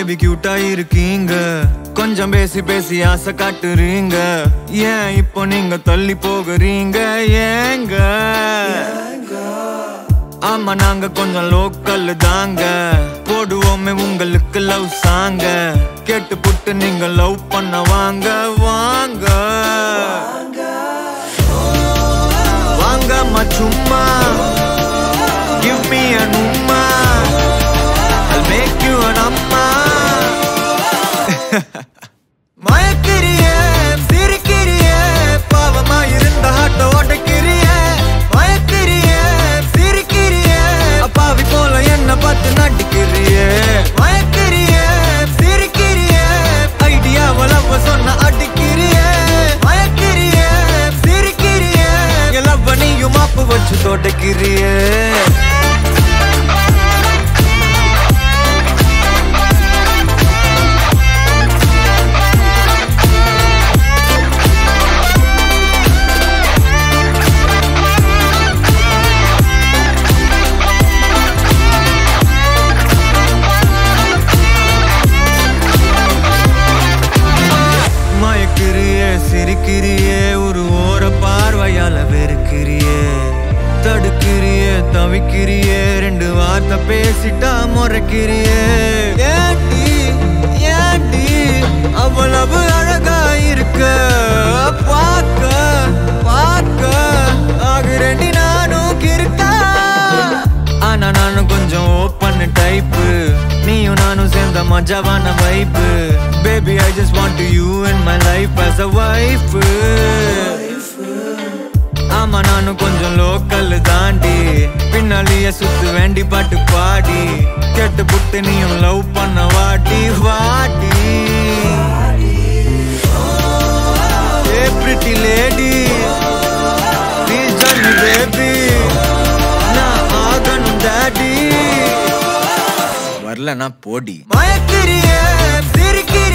Baby கியூட்டா இருக்கீங்க, கொஞ்சம் பேசி பேசி ஆசை காட்டுறீங்க. ஏன் இப்போ நீங்க தள்ளி போகிறீங்க ஏங்க? ஆமா நாங்க கொஞ்சம் லோக்கல் தாங்க, போடுவோமே உங்களுக்கு லவ் சாங்க. கேட்டு புட்டு நீங்க லவ் பண்ண வாங்க வாங்க வாங்க சும்மா. Give me an umma, I'll make you an amma. மயக்கிறியே சிரிக்கிறியே, பாவமா இருந்த ஹாட்ட ஓட்டக்கிறியே. மயக்கிறியே சிரிக்கிறியே, அப்பாவி போல என்ன பார்த்து நடிக்கிறியே. மயக்கிறியே சிரிக்கிறியே, ஐடியாவளவ சொன்ன அடிக்கிறியே. மயக்கிறியே சிரிக்கிறியே, எல்லவ நீயும் மாப்பு வச்சு தோட்டக்கிறியே. மயக்கிறியே சிரிக்கிறியே, ஒரு ஓர பார்வையால வெறுக்கிறியே. தடுக்கிறியே தவிக்கிறியே, ரெண்டு வார்த்தை பேசிட்டா முறைக்கிறியே. ஏண்டி ஏண்டி அவ்வளவு அழகா இருக்க, பார்க்க பார்க்க ஆகுறேண்டி நானும் கிறுக்கா. ஆனா நானும் கொஞ்சம் ஓப்பன் டைப்பு, நீயும் நானும் சேர்ந்த மஜாவான வைப்பு. Baby I just want you in my life as a wife. ஆமா நானும் கொஞ்சம் லோக்கல் தாண்டி, பின்னாலேயே சுத்து வேண்டி பாட்டு பாடி. கேட்டு புட்டு நீயும் லவ் பண்ண வாடி வாடி. Hey pretty lady, please join me baby, நான் ஆகணும் daddy. வரலனா போடி. மயக்கிறியே சிரிக்கிறியே,